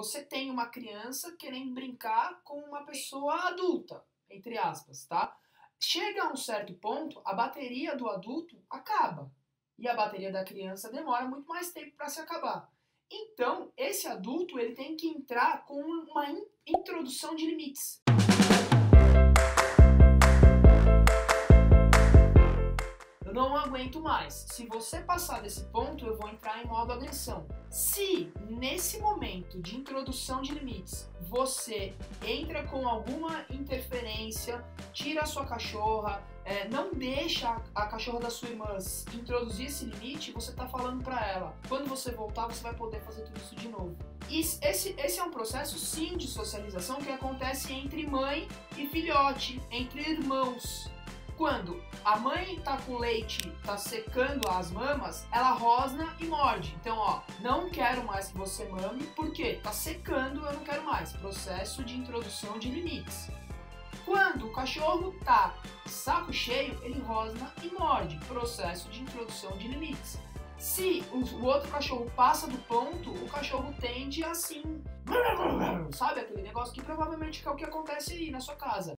você tem uma criança querendo brincar com uma pessoa adulta, entre aspas, tá? Chega a um certo ponto, a bateria do adulto acaba. E a bateria da criança demora muito mais tempo para se acabar. Então, esse adulto ele tem que entrar com uma introdução de limites. Eu não aguento mais. Se você passar desse ponto, eu vou entrar em modo agressão. Se nesse momento de introdução de limites você entra com alguma interferência, tira a sua cachorra, não deixa a cachorra da sua irmã introduzir esse limite, você está falando para ela, quando você voltar você vai poder fazer tudo isso de novo. Esse é um processo sim de socialização que acontece entre mãe e filhote, entre irmãos. Quando a mãe tá com leite, tá secando as mamas, ela rosna e morde. Então, ó, não quero mais que você mame, porque tá secando, eu não quero mais. Processo de introdução de limites. Quando o cachorro tá saco cheio, ele rosna e morde. Processo de introdução de limites. Se o outro cachorro passa do ponto, o cachorro tende assim, sabe aquele negócio que provavelmente é o que acontece aí na sua casa.